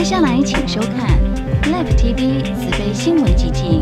下来请收看 Live TV 慈悲新闻集锦。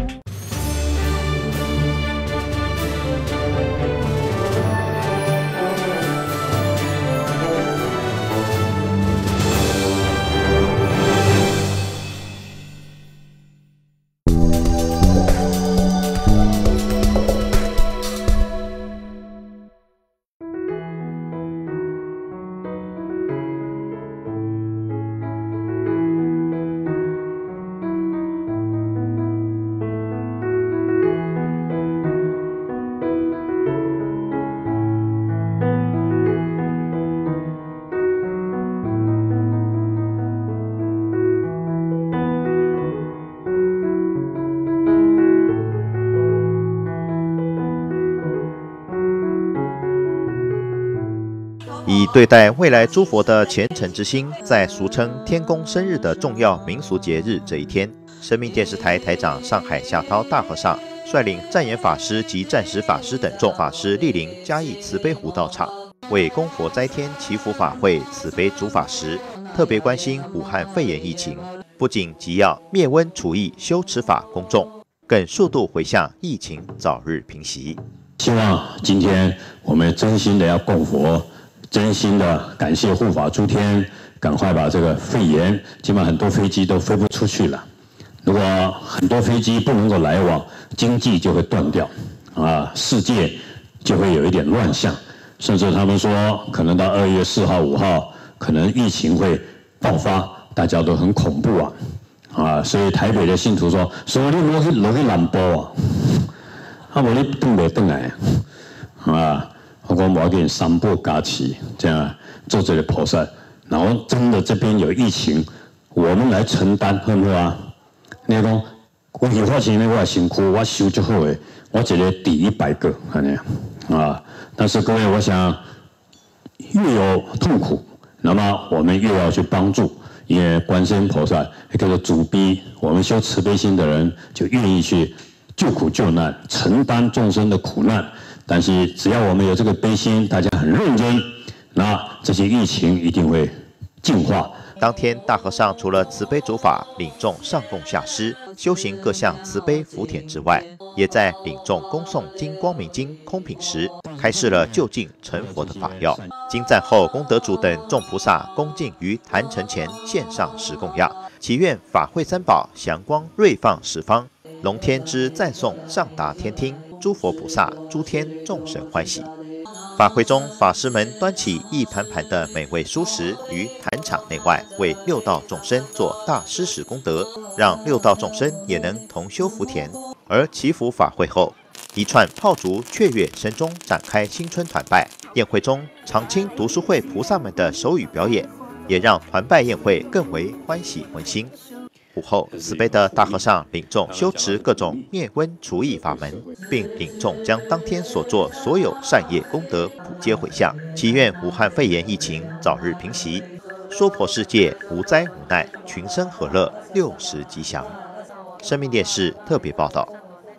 以对待未来诸佛的虔诚之心，在俗称天公生日的重要民俗节日这一天，生命电视台台长上海夏涛大和尚率领湛严法师及暂时法师等众法师莅临嘉义慈悲湖道场，为供佛斋天祈福法会慈悲主法时，特别关心武汉肺炎疫情，不仅急要灭瘟除疫修持法公众，更速度回向疫情早日平息。 希望今天我们真心的要供佛。真心的感谢护法诸天，赶快把这个肺炎，起码很多飞机都飞不出去了。如果很多飞机不能够来往，经济就会断掉，世界就会有一点乱象。甚至他们说，可能到2月4号、5号，可能疫情会爆发，大家都很恐怖所以台北的信徒说你落去南部无你回不回来我讲我给三步加持，这样做这个菩萨，然后真的这边有疫情，我们来承担，好不好？你讲我有发现我辛苦，我修就好诶，我一个抵100个，但是各位，我想越有痛苦，那么我们越要去帮助，因为观世音菩萨叫做主逼，我们修慈悲心的人就愿意去救苦救难，承担众生的苦难。但是只要我们有这个悲心，大家很认真，那这些疫情一定会净化。 当天，大和尚除了慈悲主法领众上供下施，修行各项慈悲福田之外，也在领众恭诵《金光明经》空品时，开示了就近成佛的法要。经赞后，功德主等众菩萨恭敬于坛城前献上10供养，祈愿法会三宝祥光瑞放十方，龙天之赞颂上达天听。诸佛菩萨、诸天众神欢喜。法会中，法师们端起一盘盘的美味蔬食于坛场内外，为6道众生做大施食功德，让6道众生也能同修福田。而祈福法会后，一串炮竹雀跃声中展开新春团拜。宴会中，长青读书会菩萨们的手语表演，也让团拜宴会更为欢喜温馨。午后，慈悲的大和尚领众修持各种灭瘟除疫法门，并领众将当天所做所有善业功德普皆回向，祈愿武汉肺炎疫情早日平息，娑婆世界无灾无难，群生和乐，60吉祥。生命电视特别报道。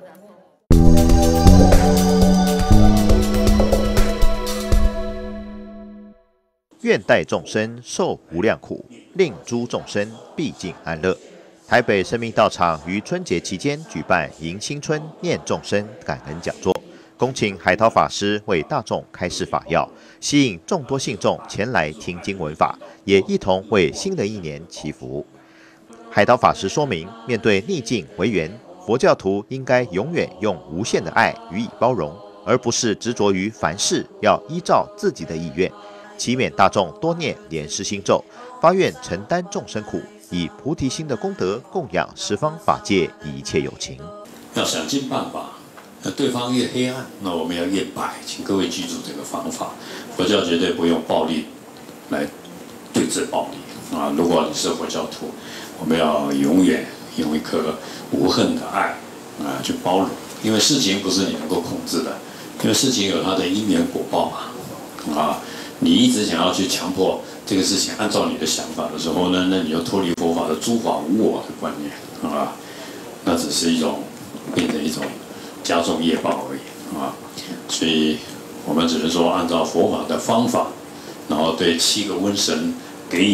愿代众生受无量苦，令诸众生毕竟安乐。台北生命道场于春节期间举办迎新春、念众生感恩讲座，恭请海涛法师为大众开示法要，吸引众多信众前来听经闻法，也一同为新的一年祈福。海涛法师说明，面对逆境为缘，佛教徒应该永远用无限的爱予以包容，而不是执着于凡事要依照自己的意愿。祈勉大众多念莲师心咒，发愿承担众生苦，以菩提心的功德供养十方法界一切有情。 要想尽办法，对方越黑暗，那我们要越白。请各位记住这个方法，佛教绝对不用暴力来对治暴力如果你是佛教徒，我们要永远用一颗无恨的爱去包容，因为事情不是你能够控制的，因为事情有它的因缘果报你一直想要去强迫这个事情按照你的想法的时候呢，那你又脱离佛法的诸法无我的观念那只是变成一种加重业报而已所以我们只是说按照佛法的方法，然后对7个瘟神给予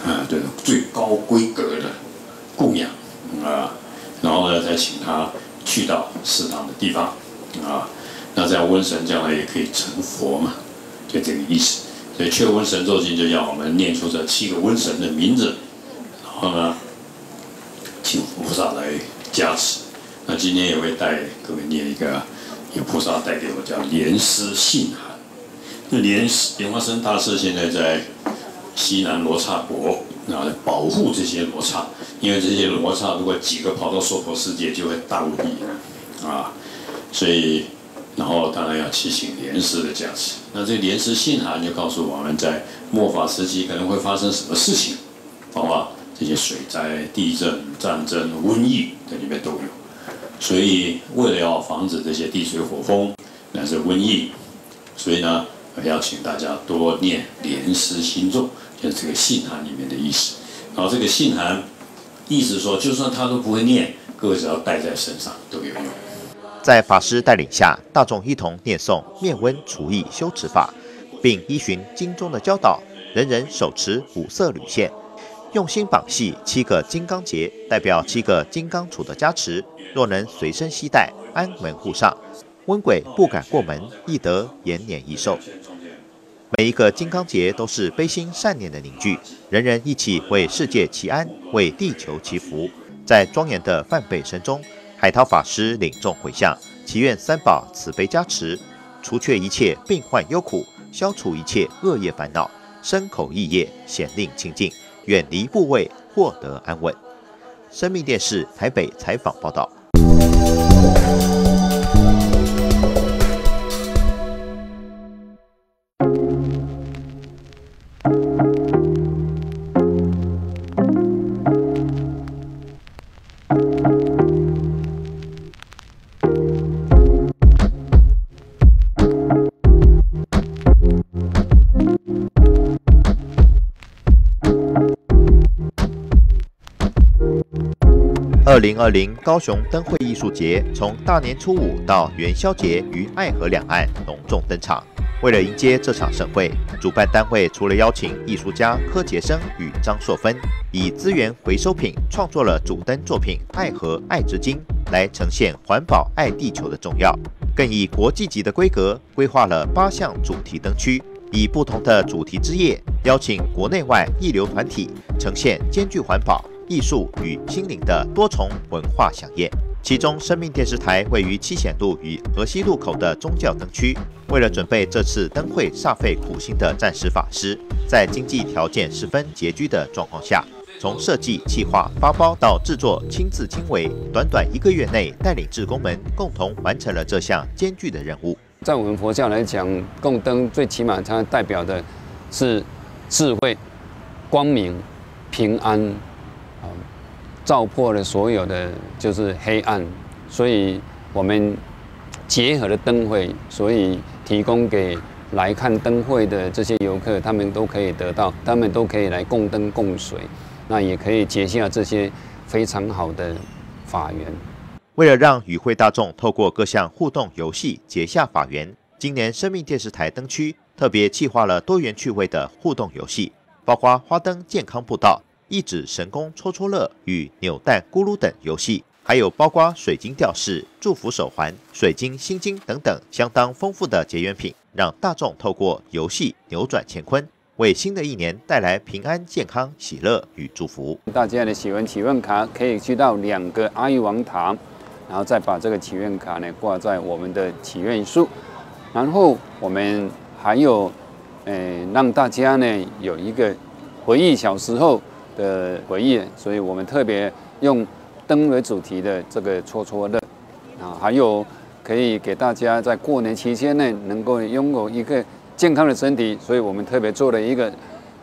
这种最高规格的供养然后呢再请他去到适当的地方那这样瘟神将来也可以成佛嘛，就这个意思。所以《却瘟神咒经》就要我们念出这7个瘟神的名字，然后呢，请菩萨来加持。那今天也会带各位念一个，有菩萨带给我叫莲师信函。这莲花生大师现在在西南罗刹国，保护这些罗刹，因为这些罗刹如果几个跑到娑婆世界，就会大入地所以。然后当然要祈请莲师的加持。那这莲师信函就告诉我们在末法时期可能会发生什么事情，包括这些水灾、地震、战争、瘟疫在里面都有。所以为了要防止这些地水火风乃至瘟疫，所以呢，要请大家多念莲师心咒，就是这个信函里面的意思。然后这个信函意思说，就算他都不会念，各位只要带在身上都有用。 在法师带领下，大众一同念诵灭瘟除疫修持法，并依循经中的教导，人人手持5色铝线，用心绑系7个金刚结，代表7个金刚杵的加持。若能随身携带，安门户上，瘟鬼不敢过门，亦得延年益寿。每一个金刚结都是悲心善念的凝聚，人人一起为世界祈安，为地球祈福。在庄严的梵呗声中，海涛法师领众回向，祈愿三宝慈悲加持，除却一切病患忧苦，消除一切恶业烦恼，身口意业显令清净，远离部位，获得安稳。生命电视台北采访报道。2020高雄灯会艺术节从大年初5到元宵节于爱河两岸隆重登场。为了迎接这场盛会，主办单位除了邀请艺术家柯杰生与张硕芬，以资源回收品创作了主灯作品《爱河爱之金》来呈现环保爱地球的重要，更以国际级的规格规划了8项主题灯区，以不同的主题之夜，邀请国内外一流团体，呈现兼具环保、艺术与心灵的多重文化飨宴。其中，生命电视台位于七贤路与河西路口的宗教灯区，为了准备这次灯会煞费苦心的战时法师，在经济条件十分拮据的状况下，从设计、企划、发包到制作，亲自亲为，短短1个月内，带领志工们共同完成了这项艰巨的任务。 在我们佛教来讲，供灯最起码它代表的是智慧、光明、平安。照破了所有的就是黑暗，所以我们结合了灯会，所以提供给来看灯会的这些游客，他们都可以得到，他们都可以来供灯供水，那也可以结下这些非常好的法缘。 为了让与会大众透过各项互动游戏结下法缘，今年生命电视台灯区特别企划了多元趣味的互动游戏，包括花灯健康步道、一指神功戳戳乐与扭蛋咕噜等游戏，还有包括水晶吊饰、祝福手环、水晶心经等等相当丰富的结缘品，让大众透过游戏扭转乾坤，为新的一年带来平安、健康、喜乐与祝福。 大家的祈愿卡可以去到2个阿育王塔，然后再把这个祈愿卡呢挂在我们的祈愿树，然后我们还有让大家呢有一个回忆小时候的回忆，所以我们特别用灯为主题的这个戳戳乐啊，还有可以给大家在过年期间呢能够拥有一个健康的身体，所以我们特别做了一个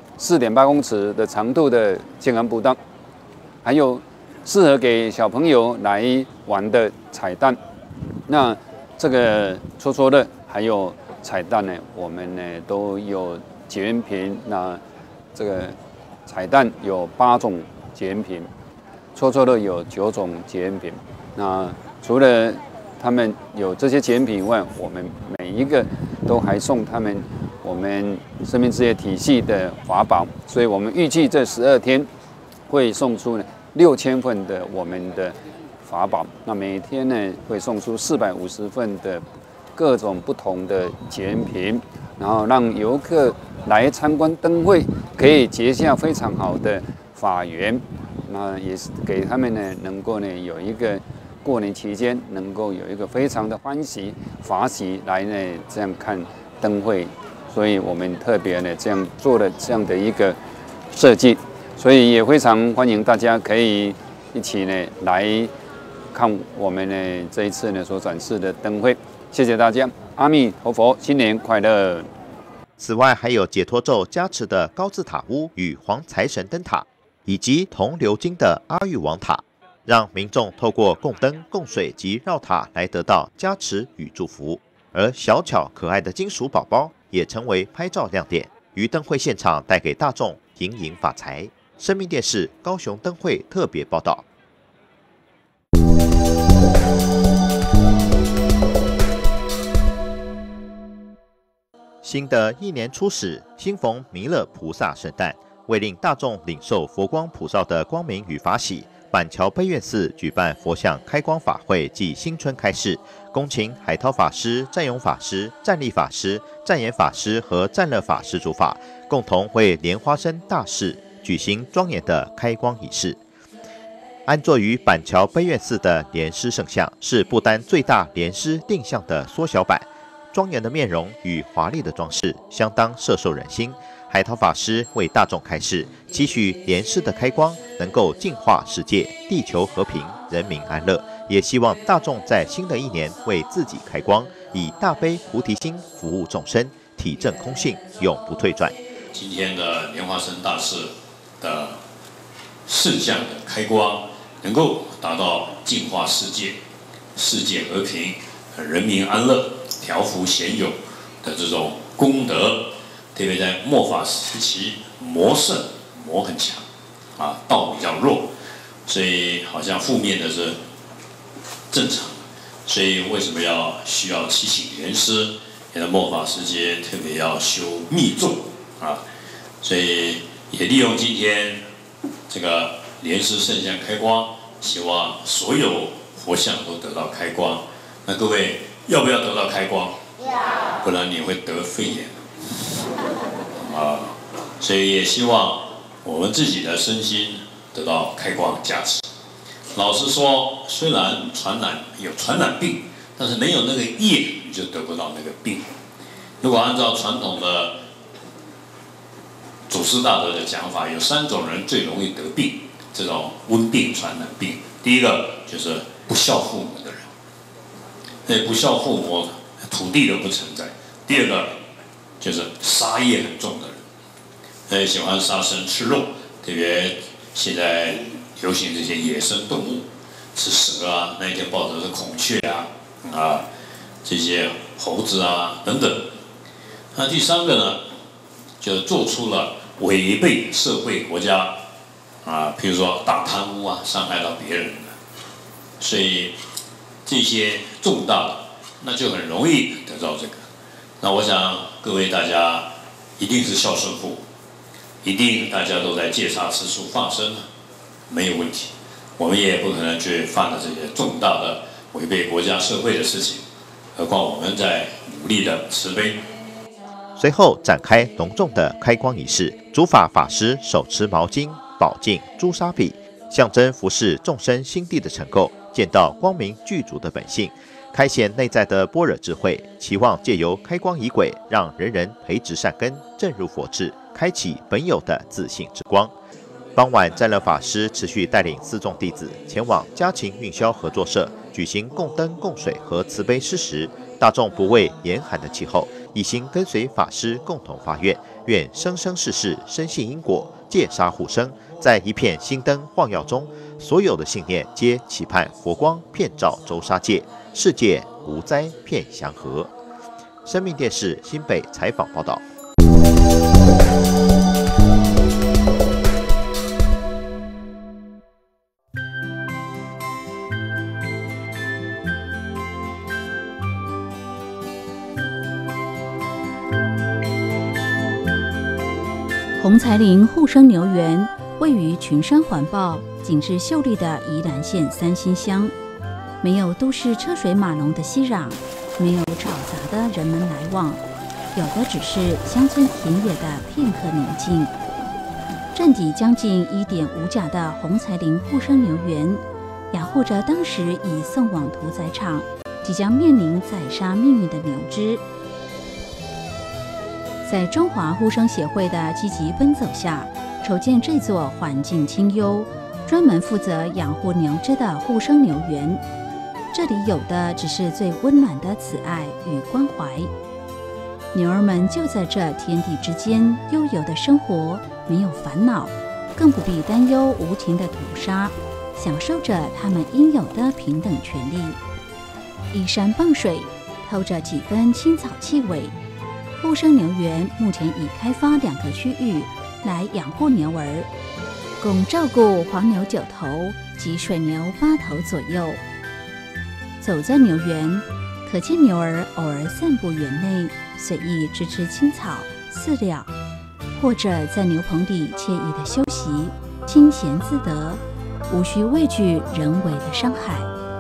4.8公尺的长度的健康步道，还有适合给小朋友来玩的彩蛋。那这个戳戳乐还有彩蛋呢，我们呢都有结缘品。那这个彩蛋有8种结缘品，戳戳乐有9种结缘品。那除了他们有这些结缘品以外，我们每一个都还送他们我们生命之夜体系的法宝，所以我们预计这12天会送出呢6000份的我们的法宝，那每天呢会送出450份的各种不同的纪念品，然后让游客来参观灯会可以结下非常好的法缘，那也是给他们呢能够呢有一个过年期间能够有一个非常的欢喜法喜来呢这样看灯会，所以我们特别呢这样做了这样的一个设计，所以也非常欢迎大家可以一起呢来看我们呢这一次呢所展示的灯会。谢谢大家，阿弥陀佛，新年快乐！ 此外，还有解脱咒加持的高字塔屋与黄财神灯塔，以及铜鎏金的阿育王塔，让民众透过供灯、供水及绕塔来得到加持与祝福。而小巧可爱的金属宝宝也成为拍照亮点，于灯会现场带给大众盈盈发财。生命电视高雄灯会特别报道。新的一年初始，新逢弥勒菩萨圣诞，为令大众领受佛光普照的光明与法喜，板桥悲愿寺举办佛像开光法会暨新春开市，恭请海涛法师、占勇法师、战力法师、战言法师和战乐法师主法，共同为莲花生大士举行庄严的开光仪式。安坐于板桥悲愿寺的莲师圣像，是不丹最大莲师定像的缩小版。庄严的面容与华丽的装饰相当摄受人心。海涛法师为大众开示，期许莲师的开光能够净化世界，地球和平，人民安乐。也希望大众在新的一年为自己开光，以大悲菩提心服务众生，体证空性，永不退转。 今天的莲花生大士的圣像的开光，能够达到净化世界、世界和平、人民安乐、调伏贤勇的这种功德，特别在末法时期，魔盛魔很强，道比较弱，所以好像负面的是正常，所以为什么需要祈请莲师？在末法时期特别要修密咒所以也利用今天这个莲师圣像开光，希望所有佛像都得到开光。那各位要不要得到开光？要，不然你会得肺炎所以也希望我们自己的身心得到开光加持。老实说，虽然有传染病，但是没有那个业，你就得不到那个病。如果按照传统的祖师大德的讲法，有3种人最容易得病，这种瘟病传染病。第一个就是不孝父母的人，那不孝父母，土地都不存在。第二个就是杀业很重的人，喜欢杀生吃肉，特别现在流行这些野生动物，吃蛇那一天报纸是孔雀这些猴子等等。那第3个呢，就做出了违背社会国家譬如说大贪污伤害到别人的，所以这些重大的，那就很容易得到这个。那我想各位大家一定是孝顺父母，一定大家都在戒杀吃素放生，没有问题。我们也不可能去犯了这些重大的违背国家社会的事情，何况我们在努力的慈悲。 随后展开隆重的开光仪式，主法法师手持毛巾、宝镜、朱砂笔，象征服侍众生心地的成垢，见到光明具足的本性，开显内在的般若智慧，期望借由开光仪轨，让人人培植善根，正入佛智，开启本有的自信之光。傍晚，占乐法师持续带领4众弟子前往家禽运销合作社举行供灯、供水和慈悲施食，大众不畏严寒的气候，一心跟随法师共同发愿，愿生生世世深信因果，戒杀护生，在一片心灯晃耀中，所有的信念皆期盼佛光遍照周沙界，世界无灾遍祥和。生命电视新北采访报道。 红才林护生牛园位于群山环抱、景致秀丽的宜兰县三星乡，没有都市车水马龙的熙攘，没有吵杂的人们来往，有的只是乡村田野的片刻宁静。占地将近1.5甲的红才林护生牛园，养护着当时已送往屠宰场、即将面临宰杀命运的牛只。在中华护生协会的积极奔走下，筹建这座环境清幽、专门负责养护牛只的护生牛园。这里有的只是最温暖的慈爱与关怀。牛儿们就在这天地之间悠游的生活，没有烦恼，更不必担忧无情的屠杀，享受着他们应有的平等权利。依山傍水，透着几分青草气味。护生牛园目前已开发2个区域来养护牛儿，共照顾黄牛9头及水牛8头左右。走在牛园，可见牛儿偶尔散步园内，随意吃吃青草饲料，或者在牛棚里惬意的休息，清闲自得，无需畏惧人为的伤害。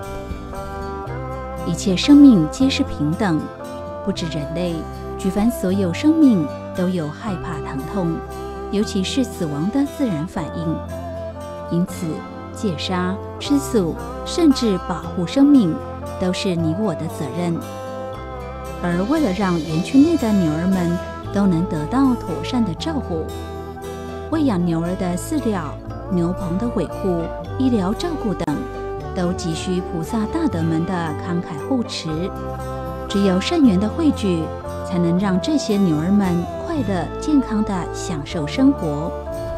一切生命皆是平等，不止人类，举凡所有生命都有害怕疼痛，尤其是死亡的自然反应。因此，戒杀、吃素，甚至保护生命，都是你我的责任。而为了让园区内的牛儿们都能得到妥善的照顾，喂养牛儿的饲料、牛棚的维护、医疗照顾等，都急需菩萨大德们的慷慨护持。只有善缘的汇聚，才能让这些牛儿们快乐健康地享受生活。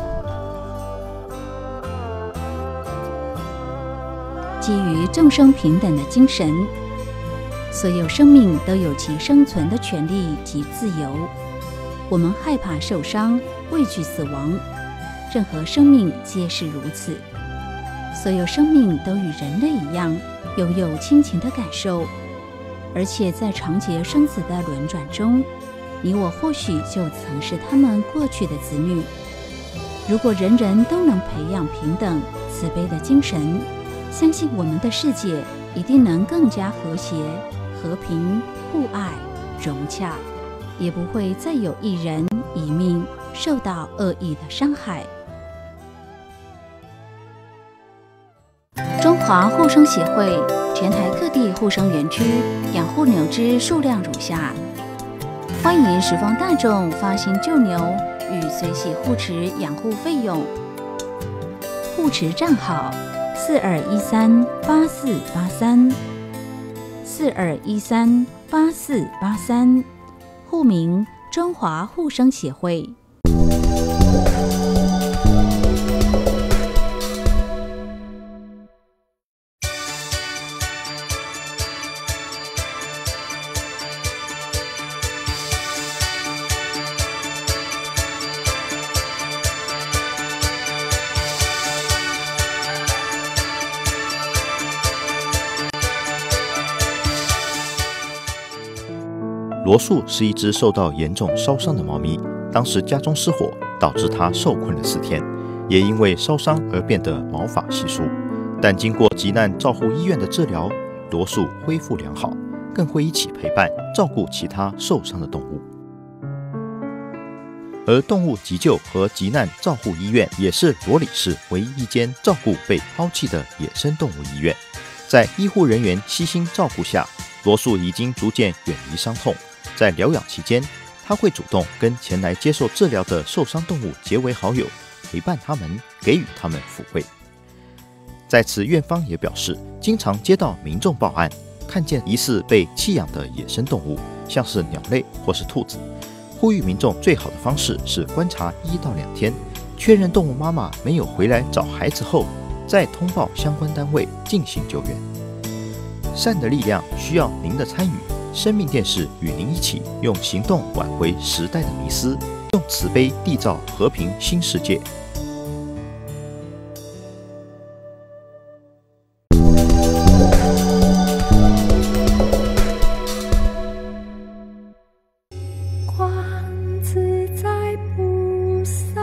基于众生平等的精神，所有生命都有其生存的权利及自由。我们害怕受伤，畏惧死亡，任何生命皆是如此。所有生命都与人类一样，拥有亲情的感受。而且在长劫生死的轮转中，你我或许就曾是他们过去的子女。如果人人都能培养平等慈悲的精神，相信我们的世界一定能更加和谐、和平、互爱、融洽，也不会再有一人一命受到恶意的伤害。中华护生协会全台各地护生园区养护牛只数量如下，欢迎十方大众发心救牛与随喜护持养护费用。护持账号42138483，42138483，户名中华护生协会。 罗素是一只受到严重烧伤的猫咪，当时家中失火，导致它受困了4天，也因为烧伤而变得毛发稀疏。但经过急难照护医院的治疗，罗素恢复良好，更会一起陪伴照顾其他受伤的动物。而动物急救和急难照护医院也是罗里市唯一一间照顾被抛弃的野生动物医院。在医护人员悉心照顾下，罗素已经逐渐远离伤痛。在疗养期间，他会主动跟前来接受治疗的受伤动物结为好友，陪伴他们，给予他们抚慰。在此，院方也表示，经常接到民众报案，看见疑似被弃养的野生动物，像是鸟类或是兔子，呼吁民众最好的方式是观察1到2天，确认动物妈妈没有回来找孩子后，再通报相关单位进行救援。善的力量需要您的参与。生命电视与您一起用行动挽回时代的迷思，用慈悲缔造和平新世界。 观自在菩萨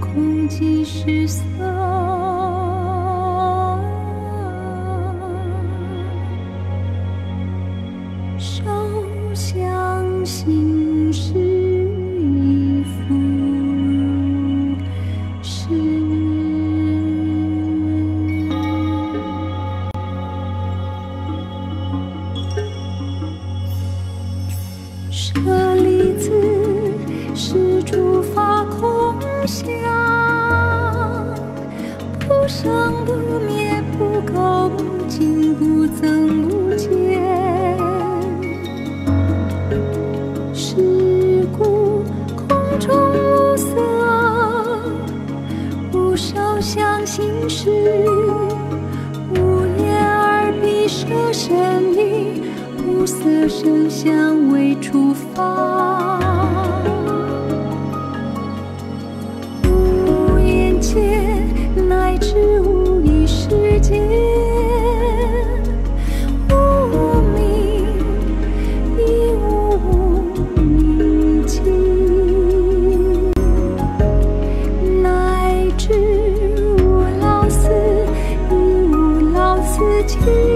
空即失色，手相心事亦复如是。舍利子，是诸法空相，不生不灭，不垢不净，不增不减。是故空中无色，无受想行识，无眼耳鼻舌身意，无色声香味触法，无眼界乃至无意识界，无明亦无明尽，乃至无老死亦无老死尽，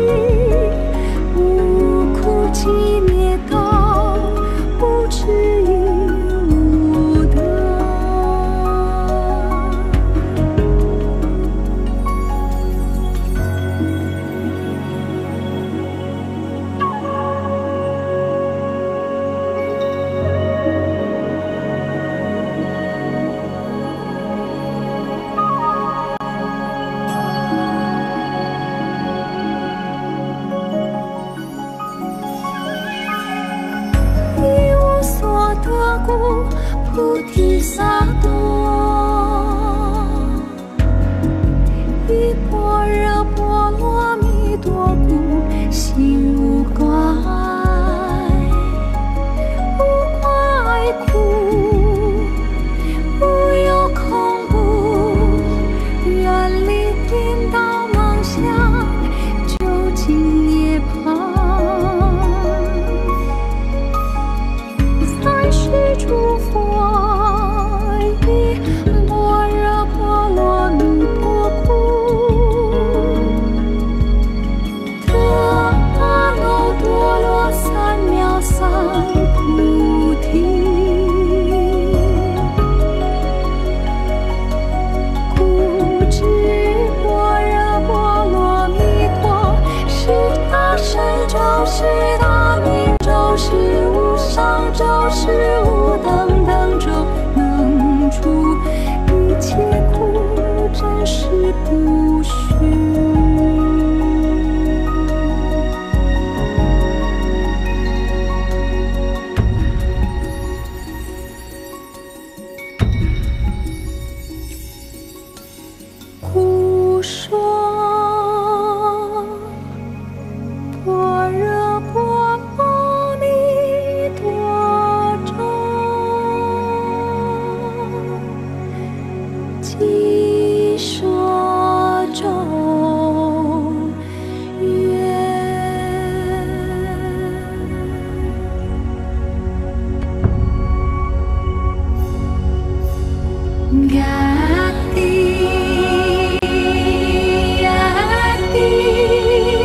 无苦集灭道，无痴亦无得。一无所得故，菩提萨埵；一般若波罗蜜多故，心无挂碍，无挂碍故，无有恐怖，远离颠倒妄想，究竟涅槃。三世诸佛以般若波罗蜜多故，得阿耨多罗三藐三菩提。故知般若波罗蜜多是大神咒，是大明咒，是无上咒，是无等等咒，能除一切苦，真实不虚。故说般若波罗蜜多咒，即说咒曰：嘎地呀地。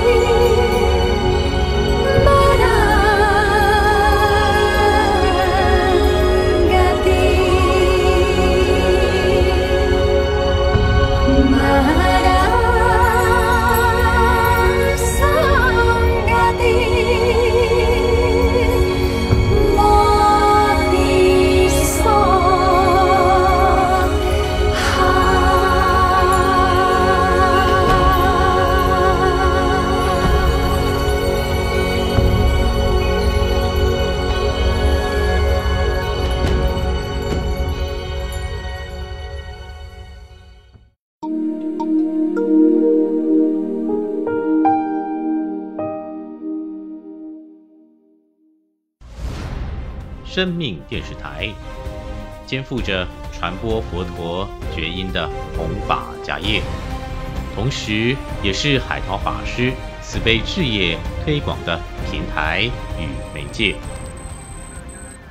生命电视台肩负着传播佛陀觉音的弘法家业，同时也是海涛法师慈悲事业推广的平台与媒介。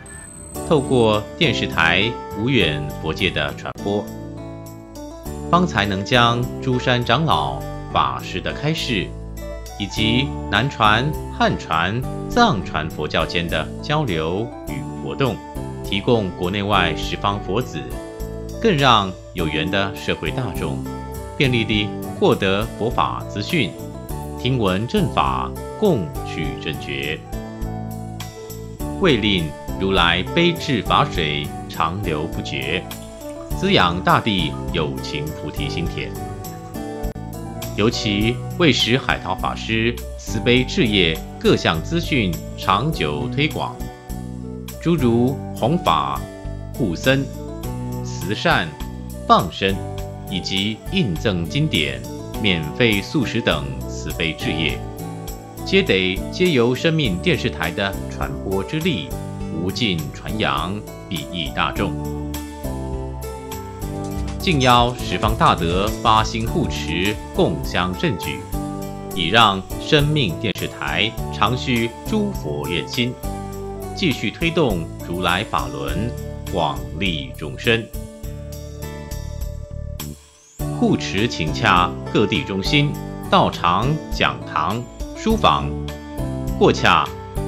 透过电视台无远佛界的传播，方才能将诸山长老法师的开示，以及南传、汉传、藏传佛教间的交流与活动，提供国内外十方佛子，更让有缘的社会大众便利地获得佛法资讯，听闻正法，共取正觉，为令如来悲智法水长流不绝，滋养大地有情菩提心田。尤其为使海涛法师慈悲置业各项资讯长久推广，诸如弘法、护僧、慈善、放生以及印赠经典、免费素食等慈悲置业，皆得皆由生命电视台的传播之力无尽传扬，裨益大众。敬邀十方大德发心护持，共襄盛举，以让生命电视台长续诸佛愿心，继续推动如来法轮，广利众生。护持请洽各地中心、道场、讲堂、书房，或洽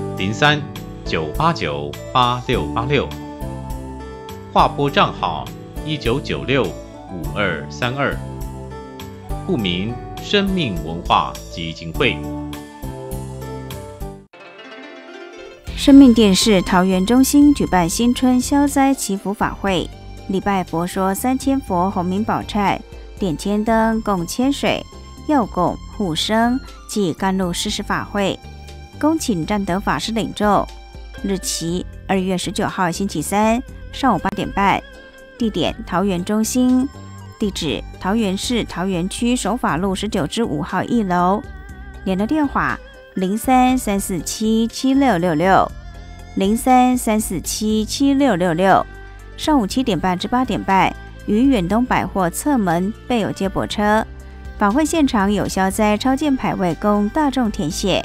03-989-8686，划拨账号1996-5232，户名生命文化基金会。 生命电视桃园中心举办新春消灾祈福法会，礼拜佛说3000佛洪名宝忏，点千灯，供千水，药供护生及甘露施食法会，恭请占德法师领众。日期2月19号星期三上午8点半，地点桃园中心，地址桃园市桃园区守法路19-5号1楼，联络电话03-347-7666 03-347-7666，上午7点半至8点半于远东百货侧门备有接驳车。法会现场有消灾超荐牌位供大众填写。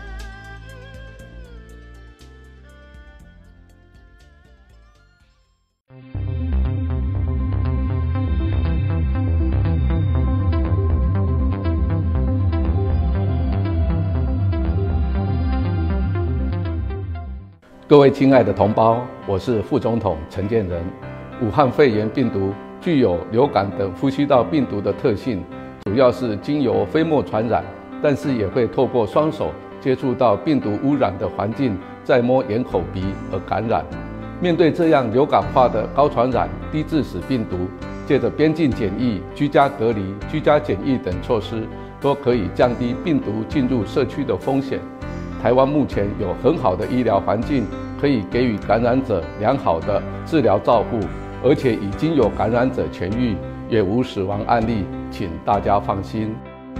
各位亲爱的同胞，我是副总统陈建仁。武汉肺炎病毒具有流感等呼吸道病毒的特性，主要是经由飞沫传染，但是也会透过双手接触到病毒污染的环境，再摸眼口鼻而感染。面对这样流感化的高传染、低致死病毒，借着边境检疫、居家隔离、居家检疫等措施，都可以降低病毒进入社区的风险。台湾目前有很好的医疗环境，可以给予感染者良好的治疗照护，而且已经有感染者痊愈，也无死亡案例，请大家放心。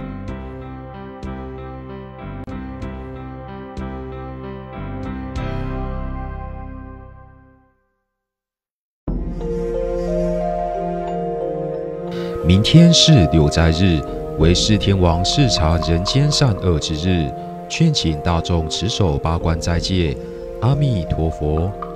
明天是6斋日，为释天王视察人间善恶之日，劝请大众持守八关斋戒。阿弥陀佛。